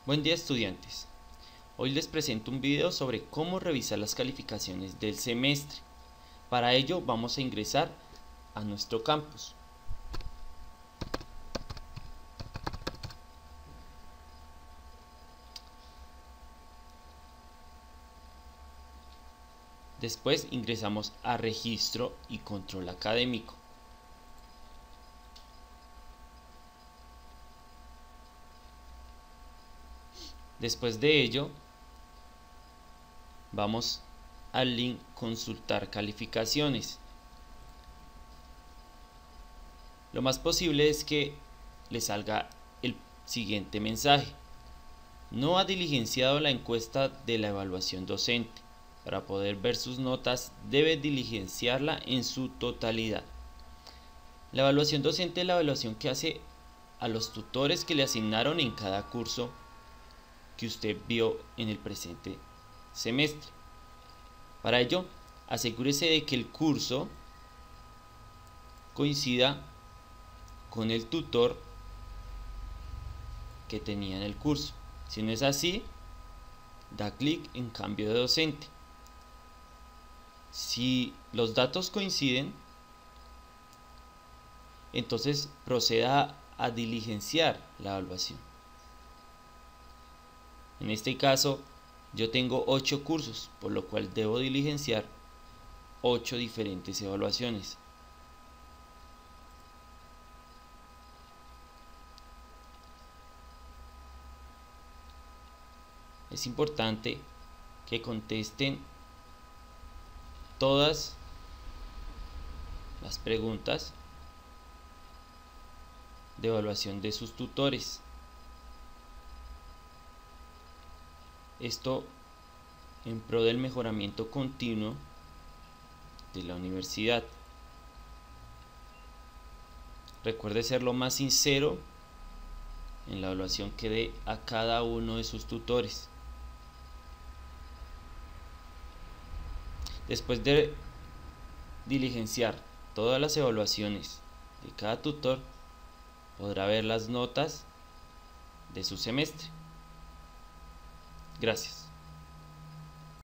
Buen día, estudiantes. Hoy les presento un video sobre cómo revisar las calificaciones del semestre. Para ello vamos a ingresar a nuestro campus. Después ingresamos a registro y control académico. Después de ello, vamos al link consultar calificaciones. Lo más posible es que les salga el siguiente mensaje: no ha diligenciado la encuesta de la evaluación docente. Para poder ver sus notas, debe diligenciarla en su totalidad. La evaluación docente es la evaluación que hace a los tutores que le asignaron en cada curso que usted vio en el presente semestre. Para ello, asegúrese de que el curso coincida con el tutor que tenía en el curso. Si no es así, da clic en cambio de docente. Si los datos coinciden, entonces proceda a diligenciar la evaluación. En este caso, yo tengo 8 cursos, por lo cual debo diligenciar 8 diferentes evaluaciones. Es importante que contesten todas las preguntas de evaluación de sus tutores. Esto en pro del mejoramiento continuo de la universidad. Recuerde ser lo más sincero en la evaluación que dé a cada uno de sus tutores. Después de diligenciar todas las evaluaciones de cada tutor, podrá ver las notas de su semestre. Gracias.